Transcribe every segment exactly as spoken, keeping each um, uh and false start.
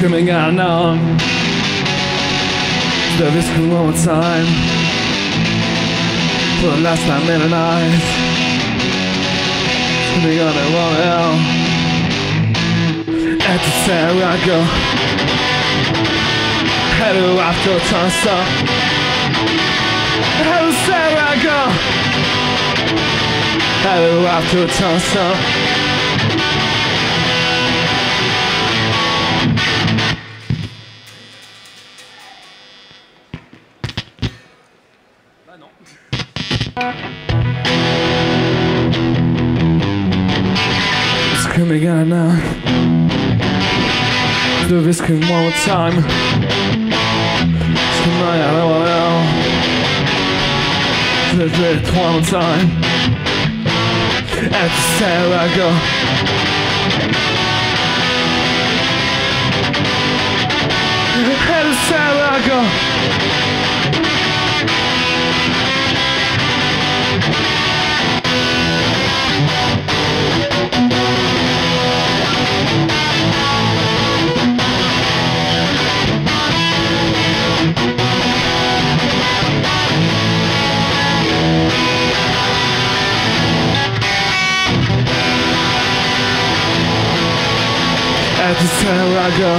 Screaming out now. The risk one more time. For the last time in the night. Screaming on it one out. At the center I go. Head after a ton stop. At the center I go. Head after a ton stop. Screaming out now. The risk one more time. Screaming out now. The risk one more time. At the center I go. At the center I go. At the center I go.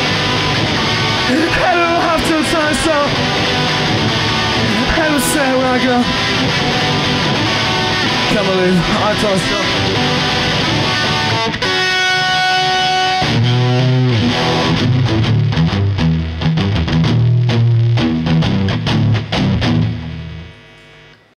I don't have to time so. At the center I go. Can't believe I told you.